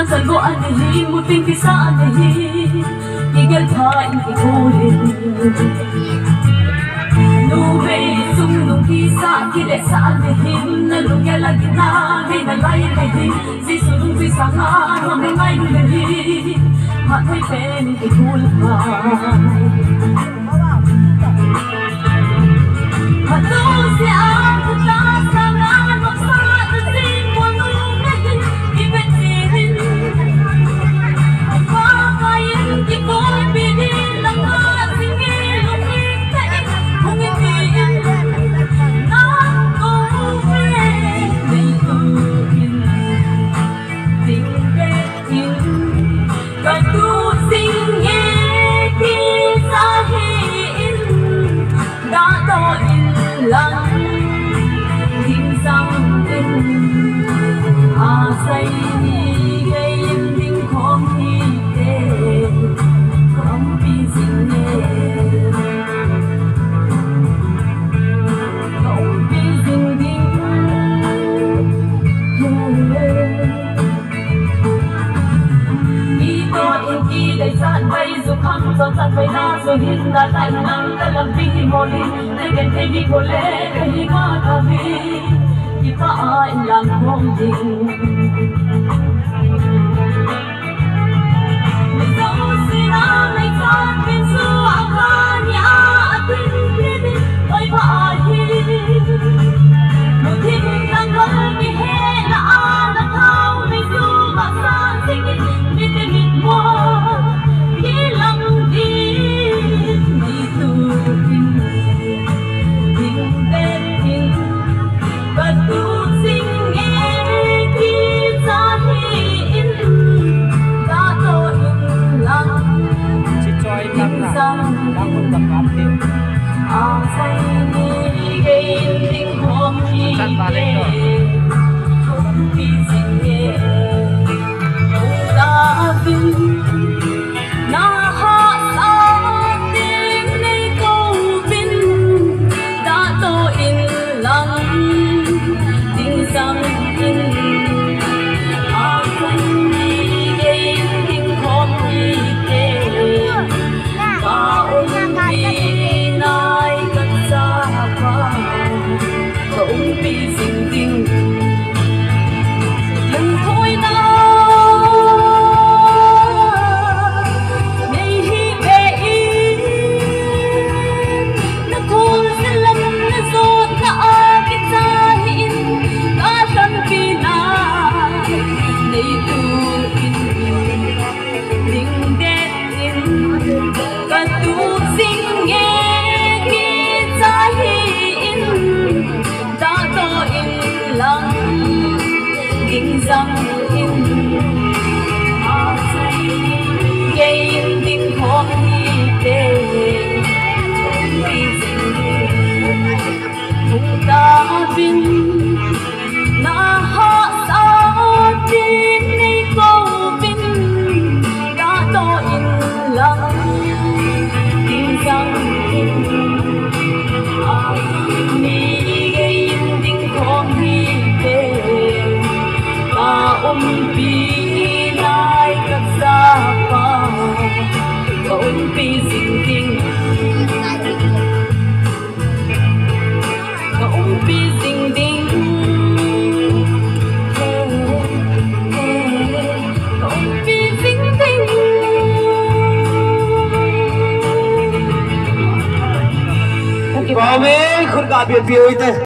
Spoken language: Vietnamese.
san go an hi mu ting ki sa an hi igel tha in ki khole nu ve sum nung ki sa ki le sa an hi na lu ya la ki na ve na lai le hi si su nung si sa nga no me ngai nu le hi ma thai pe ni ki khul pa ma tu se a tu ta sa nga no sa tu si mo nu me ki ve ti rin pa ka yin ki ko bi ni na ka sing ni lu ki ta in hong ni na ko ve ni tu in ding ve in ka tu sing ye ki sa hi in da do in lang ding sang in a sai ni ge in ding khom hi te khom pi sing ye khom pi sing ding đại san bay dù không trong san bay na rồi hin đã tại năng ta làm vi mô đi để gần thấy đi cô lẽ thấy có thà vi chỉ có ai làm không tình mình đâu suy ra mình san bên xưa akan ya tin tin ôi ba hi một thiên đang có đi hết là na thao mình dù mà san sinh đi tìm mình mua San balik to. Răng in a say gây in tình khó đi tê đi chúng ta bin na ha sa tin nay câu bin đã to in lặng tình răng in a ni gây in tình khó đi tê pi nai cắt ra pa pi sing ding pi sing ding pi sing ding có mấy con gà biển biển thế